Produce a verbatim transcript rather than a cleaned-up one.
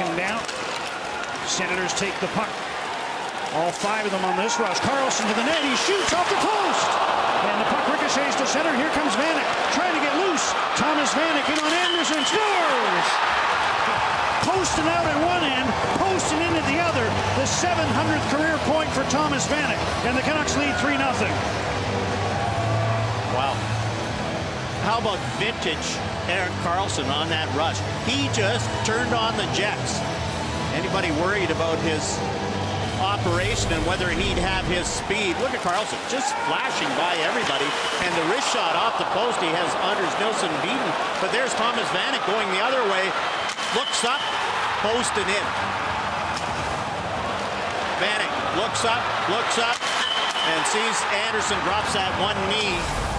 Second down. Senators take the puck. All five of them on this rush. Karlsson to the net. He shoots off the post. And the puck ricochets to center. Here comes Vanek trying to get loose. Thomas Vanek in on Anderson. Scores! Posting out at one end, posting in at the other. The seven hundredth career point for Thomas Vanek. And the Canucks lead three nothing. Wow. How about vintage Erik Karlsson on that rush? He just turned on the jets. Anybody worried about his operation and whether he'd have his speed? Look at Karlsson just flashing by everybody, and the wrist shot off the post. He has Anders Nilsson beaten, but there's Thomas Vanek going the other way, looks up, post and in. Vanek looks up, looks up, and sees Anderson drops that one knee.